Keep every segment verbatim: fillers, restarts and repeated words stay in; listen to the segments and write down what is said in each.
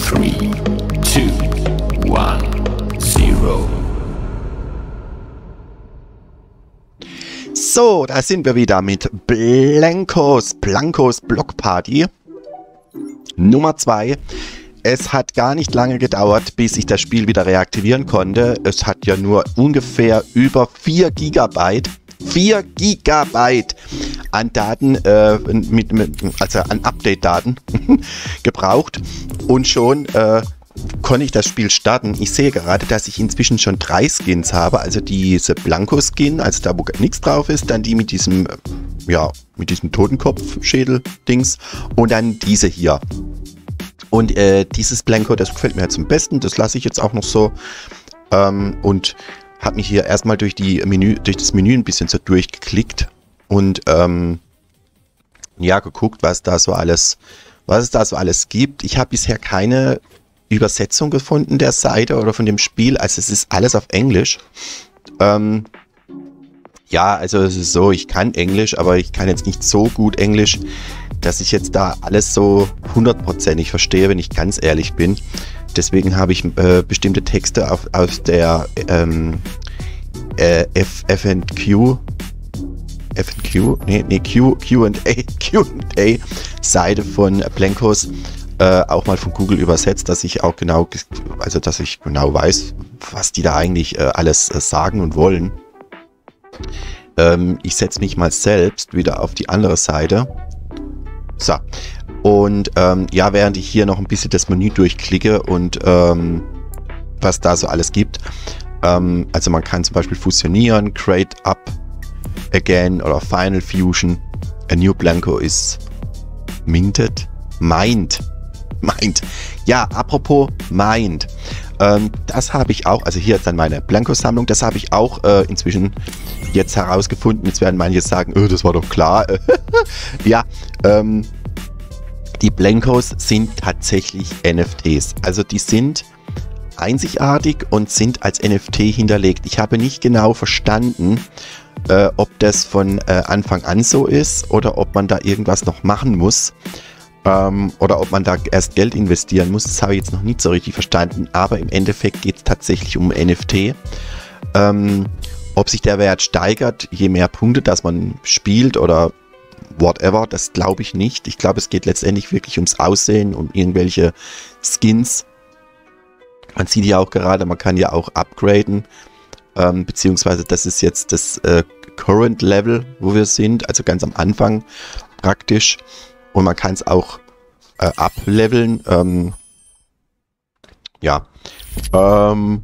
three, two, one, zero. So, da sind wir wieder mit Blankos, Blankos Block Party Nummer zwei. Es hat gar nicht lange gedauert, bis ich das Spiel wieder reaktivieren konnte. Es hat ja nur ungefähr über vier Gigabyte, vier Gigabyte an Daten, äh, mit, mit, also an Update-Daten gebraucht. Und schon äh, konnte ich das Spiel starten. Ich sehe gerade, dass ich inzwischen schon drei Skins habe. Also diese Blanko-Skin, also da, wo nichts drauf ist. Dann die mit diesem, ja, mit diesem Totenkopf-Schädel-Dings. Und dann diese hier. Und äh, dieses Blanko, das gefällt mir jetzt am besten. Das lasse ich jetzt auch noch so. Ähm, und habe mich hier erstmal durch, die Menü, durch das Menü ein bisschen so durchgeklickt. Und ähm, ja, geguckt, was da so alles, was es da so alles gibt. Ich habe bisher keine Übersetzung gefunden der Seite oder von dem Spiel. Also es ist alles auf Englisch. Ähm, ja, also es ist so, ich kann Englisch, aber ich kann jetzt nicht so gut Englisch, dass ich jetzt da alles so hundertprozentig verstehe, wenn ich ganz ehrlich bin. Deswegen habe ich äh, bestimmte Texte auf, aus der ähm, äh, F N Q F N Q? Nee, nee, Q, Q and A, Q and A Seite von Blankos äh, auch mal von Google übersetzt, dass ich auch genau, also dass ich genau weiß, was die da eigentlich äh, alles äh, sagen und wollen. Ähm, ich setze mich mal selbst wieder auf die andere Seite. So. Und ähm, ja, während ich hier noch ein bisschen das Menü durchklicke und ähm, was da so alles gibt. Ähm, also man kann zum Beispiel fusionieren, create up again oder Final Fusion. A new Blanko is minted. Mind. Mind. Ja, apropos Mind. Ähm, das habe ich auch, also hier ist dann meine Blanko-Sammlung, das habe ich auch äh, inzwischen jetzt herausgefunden. Jetzt werden manche sagen, oh, das war doch klar. Ja, ähm, die Blankos sind tatsächlich N F Ts. Also die sind einzigartig und sind als N F T hinterlegt. Ich habe nicht genau verstanden, äh, ob das von äh, Anfang an so ist oder ob man da irgendwas noch machen muss. Ähm, oder ob man da erst Geld investieren muss. Das habe ich jetzt noch nicht so richtig verstanden. Aber im Endeffekt geht es tatsächlich um N F T. Ähm, ob sich der Wert steigert, je mehr Punkte, dass man spielt oder whatever, das glaube ich nicht. Ich glaube, es geht letztendlich wirklich ums Aussehen, um irgendwelche Skins. Man sieht ja auch gerade, man kann ja auch upgraden, ähm, beziehungsweise das ist jetzt das äh, Current Level, wo wir sind, also ganz am Anfang praktisch. Und man kann es auch äh, upleveln. Ähm, ja. Ähm,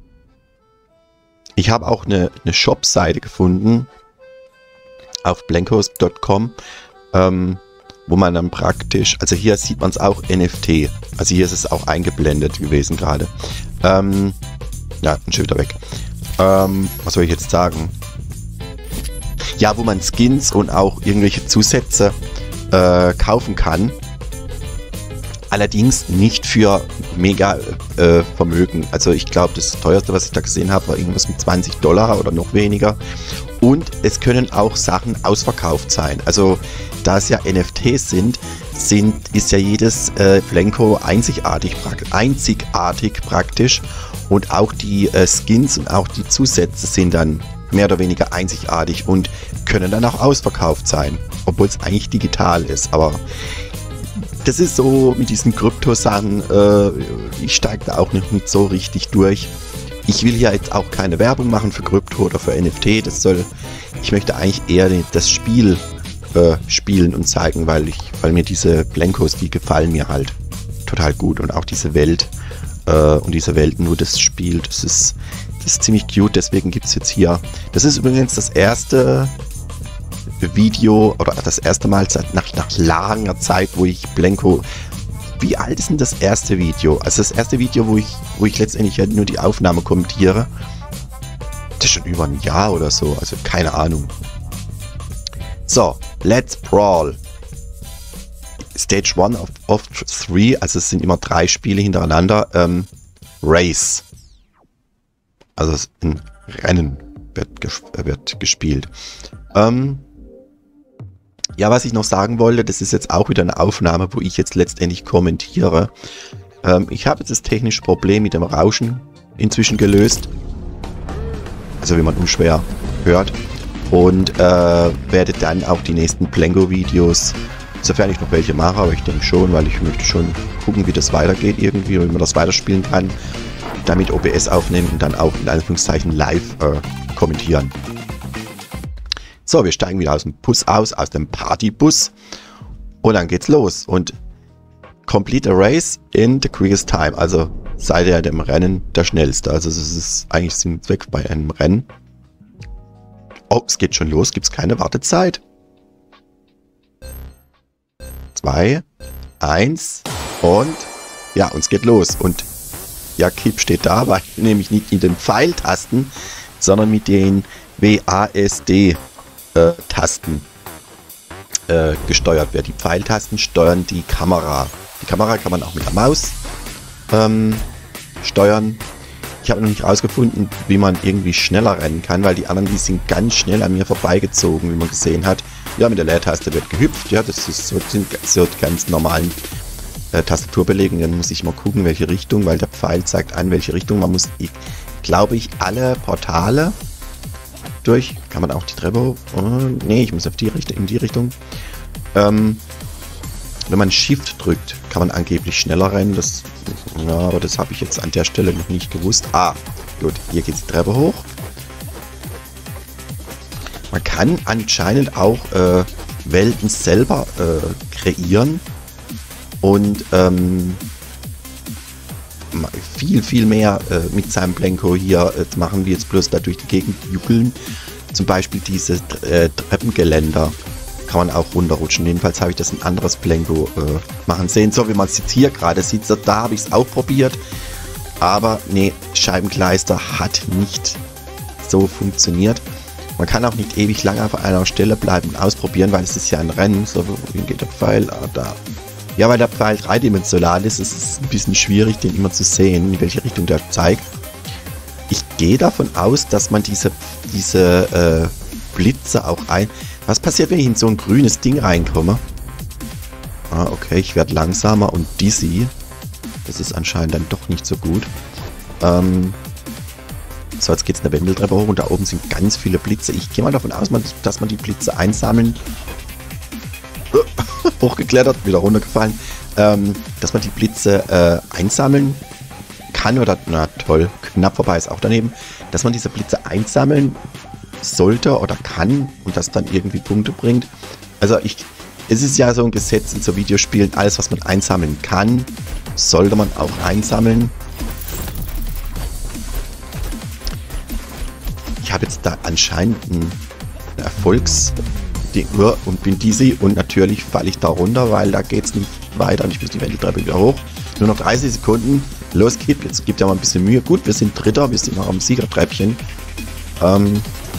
ich habe auch eine, eine Shop-Seite gefunden auf blankos punkt com, ähm, wo man dann praktisch, also hier sieht man es auch N F T. Also hier ist es auch eingeblendet gewesen gerade. Ähm, ja, ein Schild da weg. Ähm, was soll ich jetzt sagen? Ja, wo man Skins und auch irgendwelche Zusätze Äh, kaufen kann. Allerdings nicht für mega äh, Vermögen. Also ich glaube, das teuerste, was ich da gesehen habe, war irgendwas mit zwanzig Dollar oder noch weniger. Und es können auch Sachen ausverkauft sein. Also da es ja N F Ts sind, sind ist ja jedes äh, Blanko einzigartig, prak einzigartig praktisch. Und auch die äh, Skins und auch die Zusätze sind dann mehr oder weniger einzigartig und können dann auch ausverkauft sein, obwohl es eigentlich digital ist. Aber das ist so mit diesen Krypto-Sachen, äh, ich steige da auch noch nicht so richtig durch. Ich will hier jetzt auch keine Werbung machen für Krypto oder für N F T. Das soll, ich möchte eigentlich eher das Spiel äh, spielen und zeigen, weil ich, weil mir diese Blankos, die gefallen mir halt total gut. Und auch diese Welt äh, und diese Welt nur das Spiel, das ist Das ist ziemlich cute, deswegen gibt es jetzt hier. Das ist übrigens das erste Video oder das erste Mal seit nach, nach langer Zeit, wo ich Blanko. Wie alt ist denn das erste Video? Also das erste Video, wo ich, wo ich letztendlich ja nur die Aufnahme kommentiere. Das ist schon über ein Jahr oder so, also keine Ahnung. So, let's brawl. Stage one of, of three, also es sind immer drei Spiele hintereinander. Ähm, Race. Also ein Rennen wird, ges wird gespielt. Ähm, ja, was ich noch sagen wollte, das ist jetzt auch wieder eine Aufnahme, wo ich jetzt letztendlich kommentiere. Ähm, ich habe jetzt das technische Problem mit dem Rauschen inzwischen gelöst. Also wie man unschwer hört. Und äh, werde dann auch die nächsten Plenko-Videos, sofern ich noch welche mache, aber ich denke schon, weil ich möchte schon gucken, wie das weitergeht irgendwie, wie man das weiterspielen kann, damit O B S aufnehmen und dann auch in Anführungszeichen live äh, kommentieren. So, wir steigen wieder aus dem Bus aus, aus dem Partybus und dann geht's los und complete a race in the quickest time, also seid ihr im Rennen der Schnellste, also es ist eigentlich Sinn und Zweck bei einem Rennen. Oh, es geht schon los, gibt es keine Wartezeit. Zwei, eins und ja, uns geht los. Und ja, Kip steht da, weil nämlich nicht in den Pfeiltasten, sondern mit den W A S D-Tasten äh, äh, gesteuert wird. Die Pfeiltasten steuern die Kamera. Die Kamera kann man auch mit der Maus ähm, steuern. Ich habe noch nicht rausgefunden, wie man irgendwie schneller rennen kann, weil die anderen, die sind ganz schnell an mir vorbeigezogen, wie man gesehen hat. Ja, mit der Leertaste wird gehüpft. Ja, das ist so, sind so die ganz normalen äh, Tastaturbelegungen. Dann muss ich mal gucken, welche Richtung, weil der Pfeil zeigt an, welche Richtung. Man muss, ich, glaube ich, alle Portale durch. Kann man auch die Treppe hoch? Oh, nee, ich muss auf die Richtung, in die Richtung. Ähm, wenn man Shift drückt, kann man angeblich schneller rennen. Das, ja, aber das habe ich jetzt an der Stelle noch nicht gewusst. Ah, gut, hier geht die Treppe hoch. Man kann anscheinend auch äh, Welten selber äh, kreieren und ähm, viel, viel mehr äh, mit seinem Plenko hier äh, machen, wie jetzt bloß da durch die Gegend juckeln. Zum Beispiel diese äh, Treppengeländer kann man auch runterrutschen. Jedenfalls habe ich das ein anderes Plenko äh, machen sehen. So wie man es jetzt hier gerade sieht, so, da habe ich es auch probiert. Aber nee, Scheibenkleister hat nicht so funktioniert. Man kann auch nicht ewig lange auf einer Stelle bleiben und ausprobieren, weil es ist ja ein Rennen. So, wohin geht der Pfeil? Ah, da. Ja, weil der Pfeil dreidimensional ist, ist es ein bisschen schwierig, den immer zu sehen, in welche Richtung der zeigt. Ich gehe davon aus, dass man diese, diese äh, Blitze auch ein... Was passiert, wenn ich in so ein grünes Ding reinkomme? Ah, okay, ich werde langsamer und dizzy. Das ist anscheinend dann doch nicht so gut. Ähm, so, jetzt geht es eine Wendeltreppe hoch und da oben sind ganz viele Blitze. Ich gehe mal davon aus, dass man die Blitze einsammeln... hochgeklettert, wieder runtergefallen. Ähm, dass man die Blitze äh, einsammeln kann oder... Na toll, knapp vorbei ist auch daneben. Dass man diese Blitze einsammeln sollte oder kann und das dann irgendwie Punkte bringt. Also ich, es ist ja so ein Gesetz in so Videospielen, alles was man einsammeln kann, sollte man auch einsammeln. Ich habe jetzt da anscheinend ein Erfolgsding und bin dizzy und natürlich falle ich da runter, weil da geht es nicht weiter und ich muss die Wendeltreppe wieder hoch. Nur noch dreißig Sekunden. Los, Kip, jetzt gibt ja mal ein bisschen Mühe. Gut, wir sind Dritter, wir sind noch am Siegertreppchen. Ähm,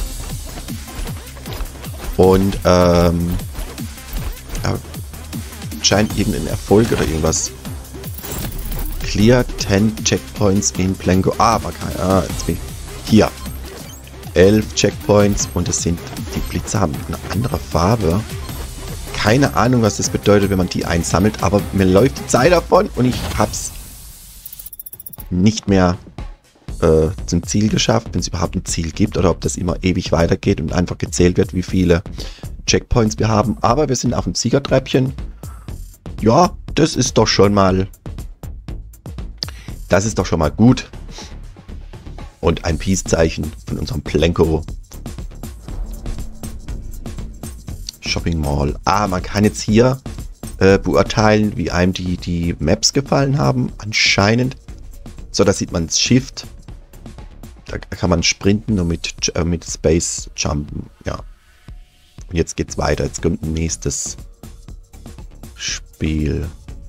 Und ähm, ja, scheint irgendein Erfolg oder irgendwas. Clear ten Checkpoints in Plenko. Ah, aber kein, ah, jetzt bin ich hier. elf Checkpoints und es sind, die Blitze haben eine andere Farbe. Keine Ahnung, was das bedeutet, wenn man die einsammelt, aber mir läuft die Zeit davon und ich hab's nicht mehr äh, zum Ziel geschafft, wenn es überhaupt ein Ziel gibt oder ob das immer ewig weitergeht und einfach gezählt wird, wie viele Checkpoints wir haben. Aber wir sind auf dem Siegertreppchen. Ja, das ist doch schon mal das ist doch schon mal gut. Und ein Peace-Zeichen von unserem Plenko. Shopping Mall. Ah, man kann jetzt hier äh, beurteilen, wie einem die, die Maps gefallen haben. Anscheinend. So, da sieht man das Shift. Da kann man sprinten und mit, äh, mit Space jumpen. Ja. Und jetzt geht's weiter. Jetzt kommt ein nächstes Spiel.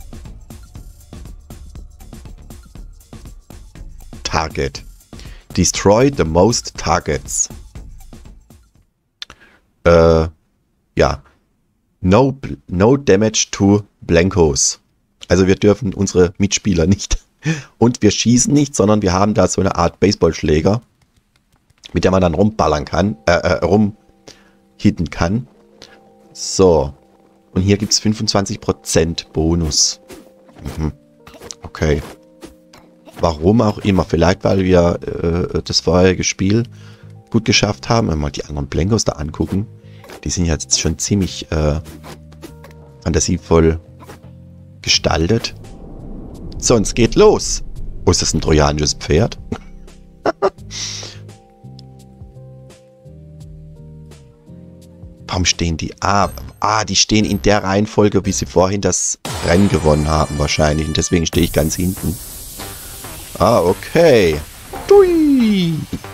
Target. Destroy the most targets. Äh, ja. No, no damage to Blankos. Also wir dürfen unsere Mitspieler nicht. Und wir schießen nicht, sondern wir haben da so eine Art Baseballschläger, mit der man dann rumballern kann, äh, äh rumhitten kann. So. Und hier gibt es fünfundzwanzig Prozent Bonus. Mhm. Okay. Warum auch immer. Vielleicht, weil wir äh, das vorherige Spiel gut geschafft haben. Wenn wir mal die anderen Blankos da angucken. Die sind jetzt schon ziemlich äh, fantasievoll gestaltet. So, und es geht los. Oh, ist das ein trojanisches Pferd? Warum stehen die? Ah, ah, die stehen in der Reihenfolge, wie sie vorhin das Rennen gewonnen haben wahrscheinlich. Und deswegen stehe ich ganz hinten. Ah, okay. Dui.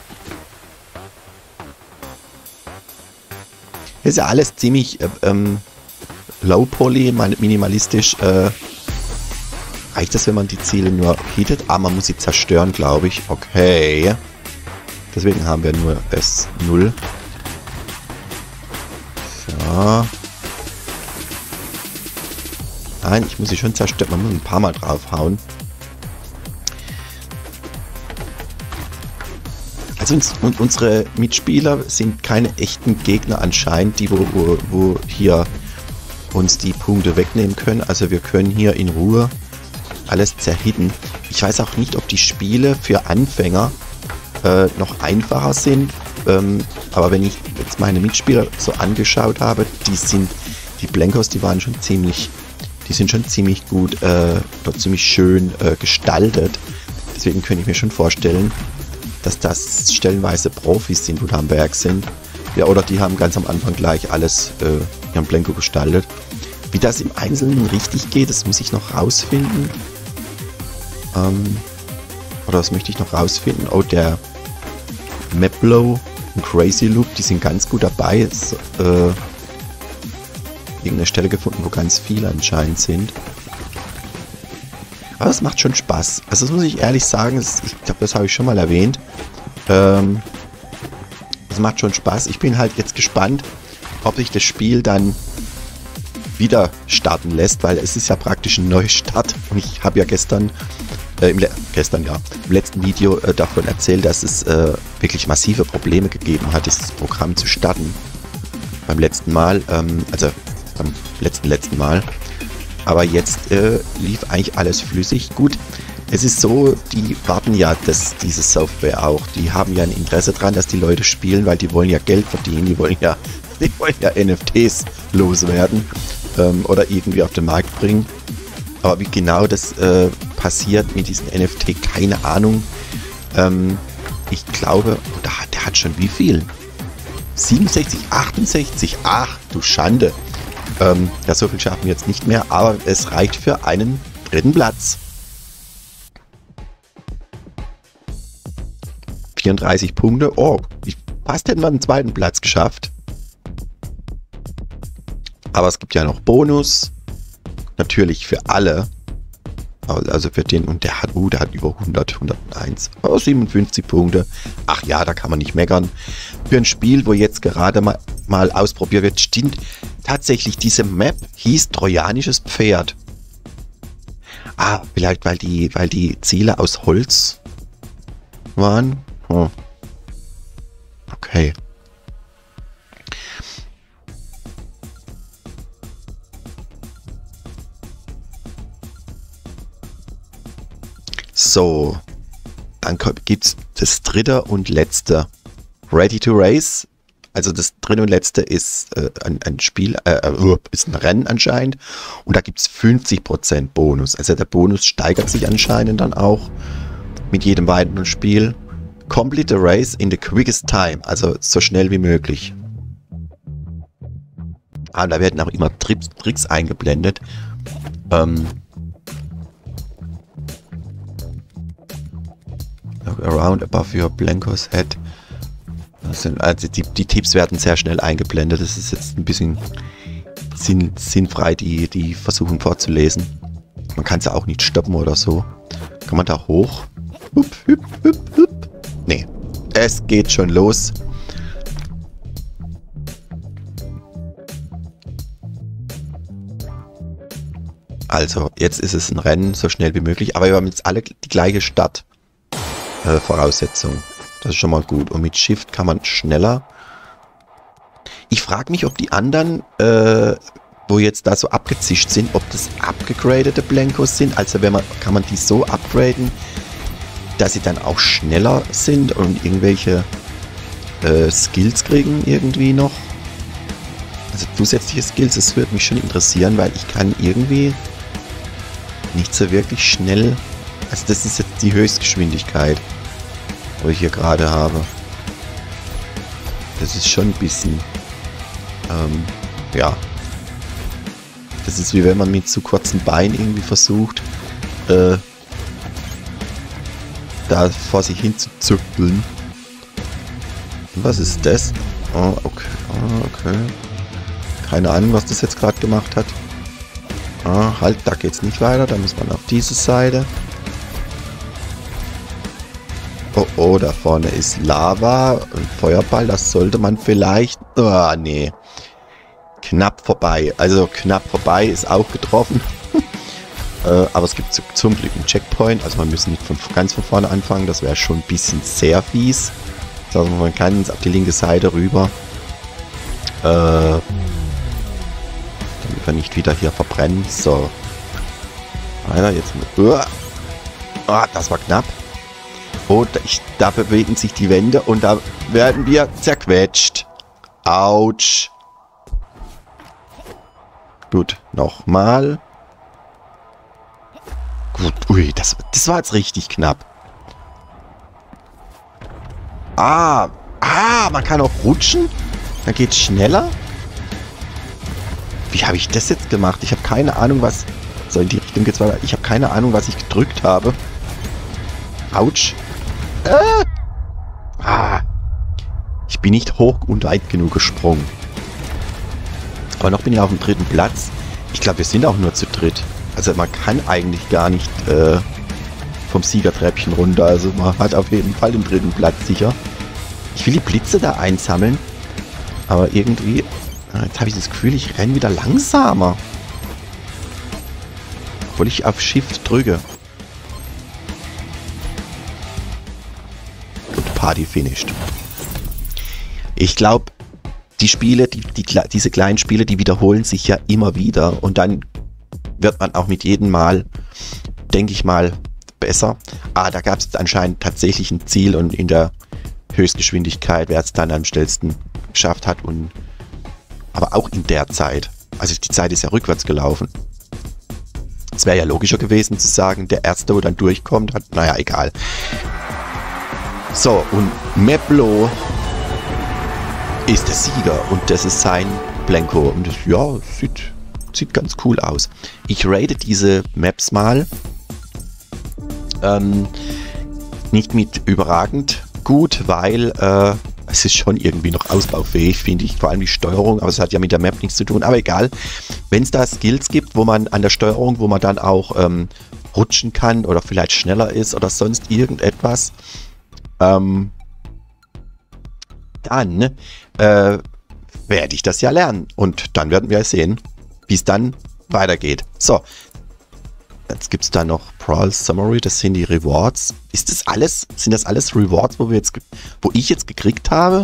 Ist ja alles ziemlich äh, ähm, low poly, minimalistisch. Äh, reicht das, wenn man die Ziele nur hittet? Ah, man muss sie zerstören, glaube ich. Okay. Deswegen haben wir nur S null. So. Nein, ich muss sie schon zerstören. Man muss ein paar Mal draufhauen. Also uns, und unsere Mitspieler sind keine echten Gegner anscheinend, die wo, wo, wo hier uns die Punkte wegnehmen können. Also wir können hier in Ruhe alles zerhitten. Ich weiß auch nicht, ob die Spiele für Anfänger äh, noch einfacher sind. Ähm, aber wenn ich jetzt meine Mitspieler so angeschaut habe, die sind, die Blankos, die waren schon ziemlich, die sind schon ziemlich gut, äh, oder ziemlich schön äh, gestaltet. Deswegen könnte ich mir schon vorstellen, dass das stellenweise Profis sind oder am Werk sind. Ja, oder die haben ganz am Anfang gleich alles äh, ihren Blanko gestaltet. Wie das im Einzelnen richtig geht, das muss ich noch rausfinden. Ähm, oder das möchte ich noch rausfinden. Oh, der Maplow und Crazy Loop, die sind ganz gut dabei. Es, äh, irgendeine Stelle gefunden, wo ganz viele anscheinend sind. Aber es macht schon Spaß. Also das muss ich ehrlich sagen, das, ich glaube, das habe ich schon mal erwähnt. Ähm, es macht schon Spaß. Ich bin halt jetzt gespannt, ob sich das Spiel dann wieder starten lässt, weil es ist ja praktisch ein Neustart. Und ich habe ja gestern, äh, im gestern ja, im letzten Video äh, davon erzählt, dass es äh, wirklich massive Probleme gegeben hat, dieses Programm zu starten. Beim letzten Mal, ähm, also beim letzten, letzten Mal. Aber jetzt äh, lief eigentlich alles flüssig. Gut, es ist so, die warten ja, dass diese Software auch, die haben ja ein Interesse dran, dass die Leute spielen, weil die wollen ja Geld verdienen, die wollen ja, die wollen ja N F Ts loswerden ähm, oder irgendwie auf den Markt bringen. Aber wie genau das äh, passiert mit diesen N F T, keine Ahnung. Ähm, ich glaube, oh, der, der hat schon wie viel? siebenundsechzig, achtundsechzig, ach du Schande. Ähm, ja, so viel schaffen wir jetzt nicht mehr, aber es reicht für einen dritten Platz. vierunddreißig Punkte. Oh, ich, fast hätten wir einen zweiten Platz geschafft. Aber es gibt ja noch Bonus. Natürlich für alle. Also für den, und der hat, uh, der hat über hundert, hunderteins. Oh, siebenundfünfzig Punkte. Ach ja, da kann man nicht meckern. Für ein Spiel, wo jetzt gerade mal, mal ausprobiert wird, stimmt tatsächlich, diese Map hieß Trojanisches Pferd. Ah, vielleicht weil die, weil die Ziele aus Holz waren. Oh. Okay. So, dann gibt es das dritte und letzte. Ready to Race. Also das dritte und letzte ist äh, ein, ein Spiel, äh, ist ein Rennen anscheinend. Und da gibt es fünfzig Prozent Bonus. Also der Bonus steigert sich anscheinend dann auch mit jedem weiteren Spiel. Complete the race in the quickest time. Also so schnell wie möglich. Ah, da werden auch immer Trips, Tricks eingeblendet. Ähm, Look around above your Blankos head. Das sind, also die, die Tipps werden sehr schnell eingeblendet. Das ist jetzt ein bisschen sinn, sinnfrei, die, die versuchen vorzulesen. Man kann es ja auch nicht stoppen oder so. Kann man da hoch? Hup, hup, hup, hup. Nee, es geht schon los. Also, jetzt ist es ein Rennen, so schnell wie möglich. Aber wir haben jetzt alle die gleiche Start. Äh, Voraussetzung. Das ist schon mal gut. Und mit Shift kann man schneller. Ich frage mich, ob die anderen, äh, wo jetzt da so abgezischt sind, ob das abgegradete Blankos sind. Also wenn man, kann man die so upgraden, dass sie dann auch schneller sind und irgendwelche äh, Skills kriegen irgendwie noch. Also zusätzliche Skills, das würde mich schon interessieren, weil ich kann irgendwie nicht so wirklich schnell... Also das ist jetzt die Höchstgeschwindigkeit, wo ich hier gerade habe. Das ist schon ein bisschen... Ähm, ja. Das ist wie wenn man mit zu kurzen Beinen irgendwie versucht, äh, da vor sich hin zu züppeln. Was ist das? Oh, okay. Oh, okay. Keine Ahnung, was das jetzt gerade gemacht hat. Ah, halt, da geht's nicht weiter. Da muss man auf diese Seite. Oh, oh, da vorne ist Lava. Ein Feuerball, das sollte man vielleicht... Oh, nee. Knapp vorbei. Also knapp vorbei ist auch getroffen. äh, aber es gibt zum Glück einen Checkpoint. Also man muss nicht von, ganz von vorne anfangen. Das wäre schon ein bisschen sehr fies. Also man kann jetzt auf die linke Seite rüber. Äh, damit wir nicht wieder hier verbrennen. So. Weiter jetzt mit... Uh, oh, das war knapp. Und ich, da bewegen sich die Wände und da werden wir zerquetscht. Autsch. Gut, nochmal. Gut, ui, das, das war jetzt richtig knapp. Ah, ah, man kann auch rutschen. Dann geht's schneller. Wie habe ich das jetzt gemacht? Ich habe keine Ahnung, was... So, in die Richtung geht's weiter. Ich habe keine Ahnung, was ich gedrückt habe. Autsch. Äh. Ah. Ich bin nicht hoch und weit genug gesprungen. Aber noch bin ich auf dem dritten Platz. Ich glaube, wir sind auch nur zu dritt. Also man kann eigentlich gar nicht äh, vom Siegertreppchen runter. Also man hat auf jeden Fall den dritten Platz sicher. Ich will die Blitze da einsammeln. Aber irgendwie... Jetzt habe ich das Gefühl, ich renne wieder langsamer. Obwohl ich auf Shift drücke. Und Party finished. Ich glaube, die Spiele, die, die, diese kleinen Spiele, die wiederholen sich ja immer wieder. Und dann wird man auch mit jedem Mal, denke ich mal, besser. Ah, da gab es anscheinend tatsächlich ein Ziel und in der Höchstgeschwindigkeit, wer es dann am schnellsten geschafft hat. Und aber auch in der Zeit. Also die Zeit ist ja rückwärts gelaufen. Es wäre ja logischer gewesen zu sagen, der Erste, wo dann durchkommt, hat, naja, egal. So, und Meplo ist der Sieger und das ist sein Blanko. Und das, ja, sieht, sieht ganz cool aus. Ich rate diese Maps mal. Ähm, nicht mit überragend gut, weil äh, es ist schon irgendwie noch ausbaufähig, finde ich. Vor allem die Steuerung, aber es hat ja mit der Map nichts zu tun. Aber egal, wenn es da Skills gibt, wo man an der Steuerung, wo man dann auch ähm, rutschen kann oder vielleicht schneller ist oder sonst irgendetwas, ähm, dann äh, werde ich das ja lernen. Und dann werden wir sehen, wie es dann weitergeht. So, jetzt gibt es da noch Brawl Summary, das sind die Rewards. Ist das alles, sind das alles Rewards, wo wir jetzt, wo ich jetzt gekriegt habe?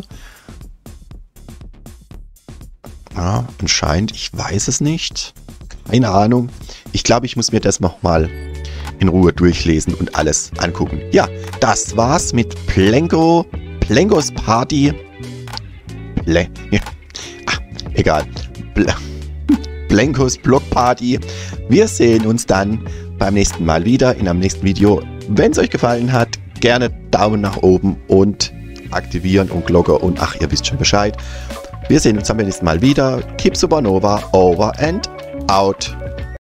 Ja, anscheinend, ich weiß es nicht. Keine Ahnung. Ich glaube, ich muss mir das nochmal in Ruhe durchlesen und alles angucken. Ja, das war's mit Plenko, Plenkos Party. Ple ja. Ach, egal. Ple Plenkos Block Party. Wir sehen uns dann beim nächsten Mal wieder in einem nächsten Video. Wenn es euch gefallen hat, gerne Daumen nach oben und aktivieren und Glocke und ach, ihr wisst schon Bescheid. Wir sehen uns beim nächsten Mal wieder. Keep Supernova over and out.